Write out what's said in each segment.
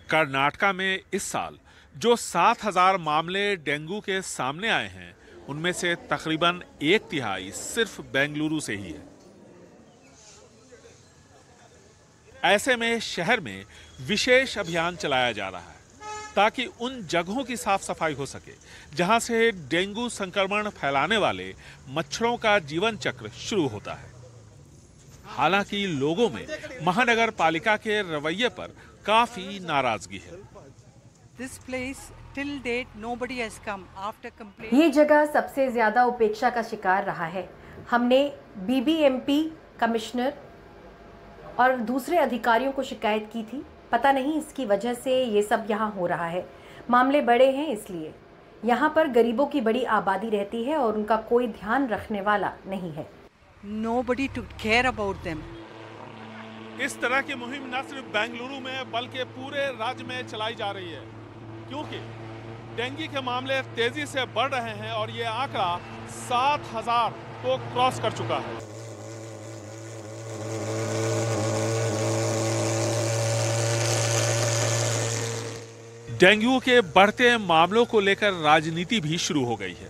कर्नाटका में इस साल जो 7,000 मामले डेंगू के सामने आए हैं, उनमें से तकरीबन 1/3 सिर्फ बेंगलुरु से ही है। ऐसे में शहर में विशेष अभियान चलाया जा रहा है ताकि उन जगहों की साफ सफाई हो सके जहां से डेंगू संक्रमण फैलाने वाले मच्छरों का जीवन चक्र शुरू होता है। हालांकि लोगों में महानगर पालिका के रवैये पर काफी नाराजगी है। ये जगह सबसे ज्यादा उपेक्षा का शिकार रहा है। हमने बीबीएमपी कमिश्नर और दूसरे अधिकारियों को शिकायत की थी। पता नहीं इसकी वजह से ये सब यहाँ हो रहा है। मामले बड़े हैं, इसलिए यहाँ पर गरीबों की बड़ी आबादी रहती है और उनका कोई ध्यान रखने वाला नहीं है। Nobody to care about them. इस तरह की मुहिम न सिर्फ बेंगलुरु में बल्कि पूरे राज्य में चलाई जा रही है, क्योंकि डेंगू के मामले तेजी से बढ़ रहे हैं और ये आंकड़ा 7,000 को क्रॉस कर चुका है। डेंगू के बढ़ते मामलों को लेकर राजनीति भी शुरू हो गई है।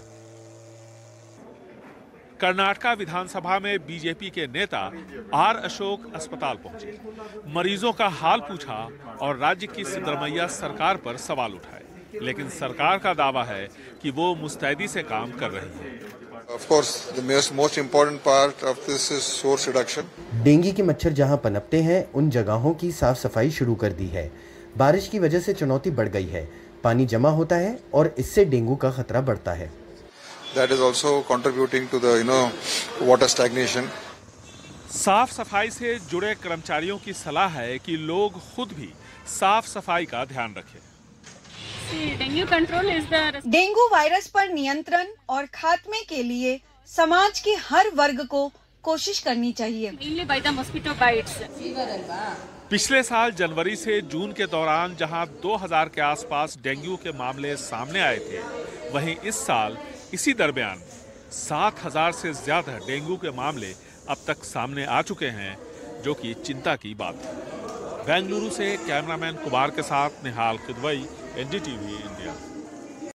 कर्नाटका विधानसभा में बीजेपी के नेता आर अशोक अस्पताल पहुंचे, मरीजों का हाल पूछा और राज्य की सिद्धरमैया सरकार पर सवाल उठाए, लेकिन सरकार का दावा है कि वो मुस्तैदी से काम कर रही है। Of course, the most important part of this is source reduction. Dengue के मच्छर जहां पनपते हैं, उन जगहों की साफ सफाई शुरू कर दी है। बारिश की वजह से चुनौती बढ़ गई है, पानी जमा होता है और इससे डेंगू का खतरा बढ़ता है। That is also contributing to the water stagnation. साफ सफाई से जुड़े कर्मचारियों की सलाह है कि लोग खुद भी साफ सफाई का ध्यान रखें। डेंगू वायरस पर नियंत्रण और खात्मे के लिए समाज के हर वर्ग को कोशिश करनी चाहिए। पिछले साल जनवरी से जून के दौरान जहां 2000 के आसपास डेंगू के मामले सामने आए थे, वहीं इस साल इसी दरमियान 7,000 से ज्यादा डेंगू के मामले अब तक सामने आ चुके हैं, जो कि चिंता की बात है। बेंगलुरु से कैमरामैन कुमार के साथ निहाल किदवई, एनडीटीवी इंडिया।